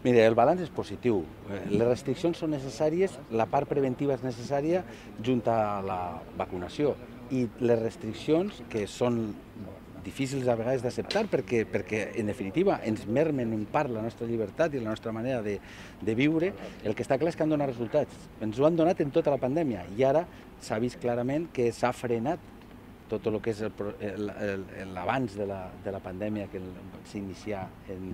Mira, el balanç és positiu. Les restriccions són necessàries, la part preventiva és necessària junt a la vacunació. I les restriccions, que són difícils a vegades d'acceptar perquè, en definitiva, ens mermen en part la nostra llibertat i la nostra manera de viure, el que està clar és que han donat resultats. Ens ho han donat en tota la pandèmia i ara s'ha vist clarament que s'ha frenat tot el que és l'abans de la pandèmia que s'inicià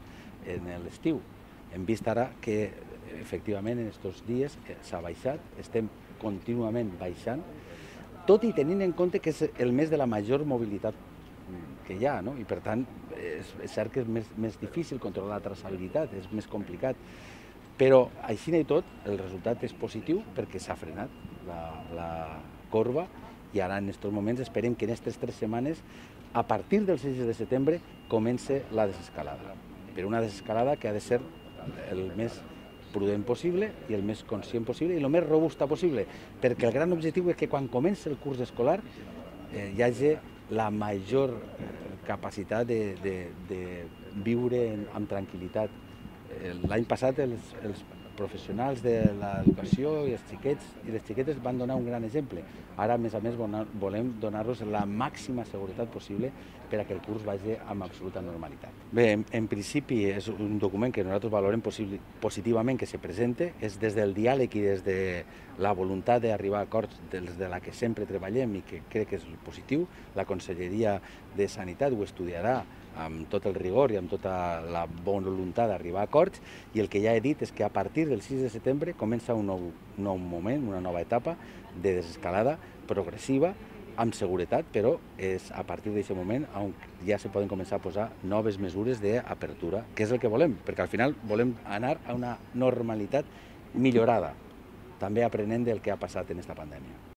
en l'estiu. Hem vist ara que, efectivament, en aquests dies s'ha baixat, estem contínuament baixant, tot i tenint en compte que és el mes de la major mobilitat que hi ha, no? I per tant és cert que és més difícil controlar la traçabilitat, és més complicat, però així i tot el resultat és positiu perquè s'ha frenat la corba i ara en aquests moments esperem que en aquestes 3 setmanes, a partir del 6 de setembre, comença la desescalada. Però una desescalada que ha de ser el més prudent possible i el més conscient possible i el més robusta possible, perquè el gran objectiu és que quan comença el curs escolar hi hagi la major capacitat de viure amb tranquil·litat. L'any passat els professionals de l'educació i els xiquets i les xiquetes van donar un gran exemple. Ara, a més, volem donar-los la màxima seguretat possible per a que el curs vagi amb absoluta normalitat. Bé, en principi és un document que nosaltres valorem positivament que se presente, és des del diàleg i des de la voluntat d'arribar a acords des de la que sempre treballem i que crec que és positiu. La Conselleria de Sanitat ho estudiarà amb tot el rigor i amb tota la bona voluntat d'arribar a acords i el que ja he dit és que a partir del 6 de setembre comença un nou moment, una nova etapa de desescalada progressiva, amb seguretat, però és a partir d'aquest moment on ja se poden començar a posar noves mesures d'apertura, que és el que volem, perquè al final volem anar a una normalitat millorada, també aprenent del que ha passat en aquesta pandèmia.